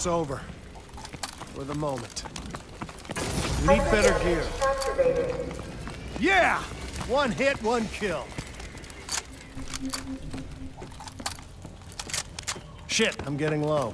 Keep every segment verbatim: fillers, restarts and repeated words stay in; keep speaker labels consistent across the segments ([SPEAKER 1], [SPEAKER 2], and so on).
[SPEAKER 1] It's over. For the moment. We need better gear. Yeah! One hit, one kill. Shit, I'm getting low.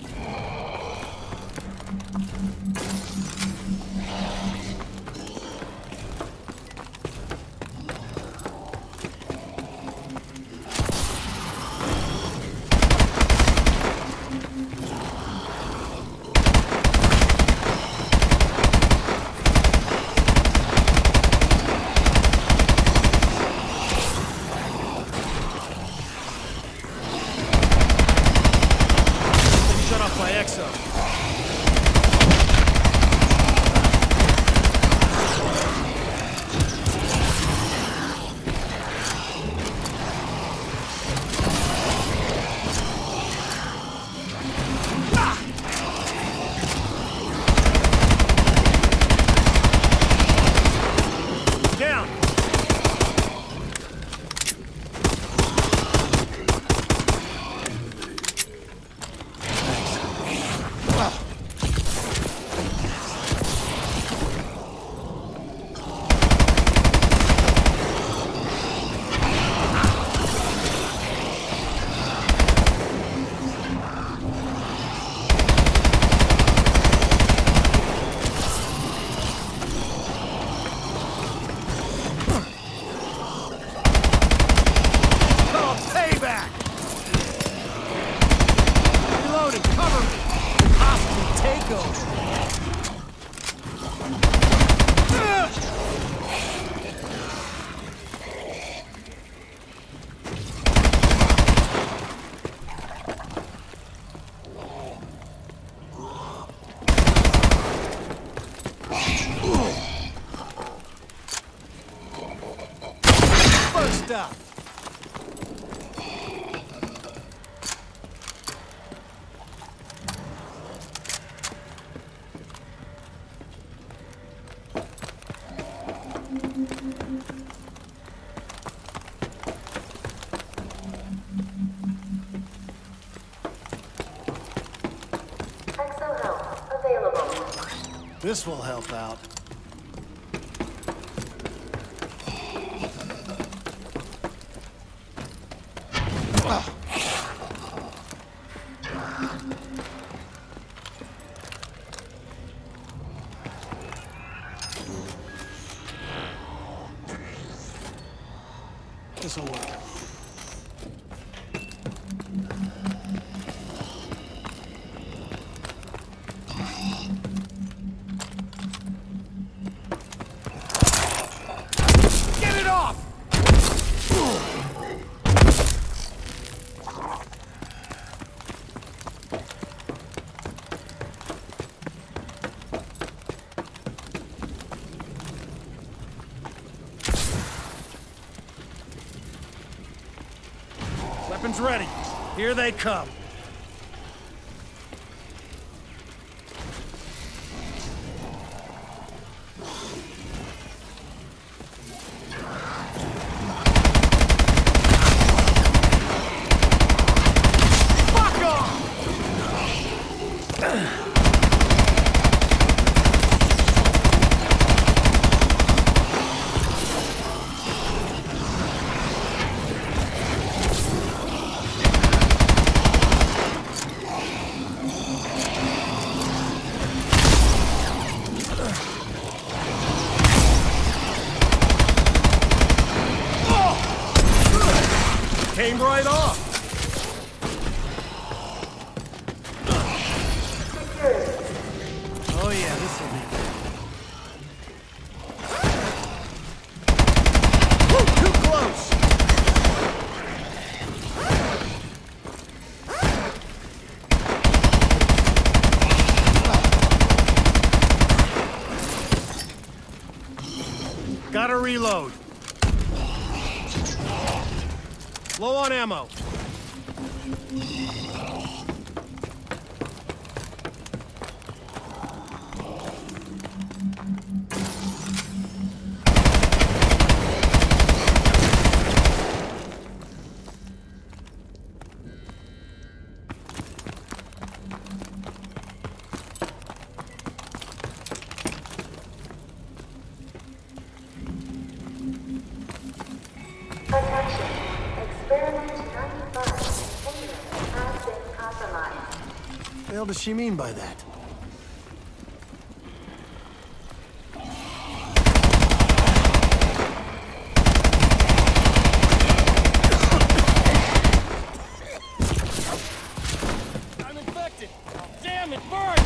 [SPEAKER 1] Stop.
[SPEAKER 2] Exo help available.
[SPEAKER 1] This will help out. This'll work. Get it off! Weapons ready. Here they come. Fuck off! Came right off. Oh yeah, this will be good. Woo, too close. Gotta reload. Low on ammo.
[SPEAKER 2] Experiment ninety-five container has been compromised.
[SPEAKER 1] What the hell does she mean by that?
[SPEAKER 3] I'm infected! Damn it, burn!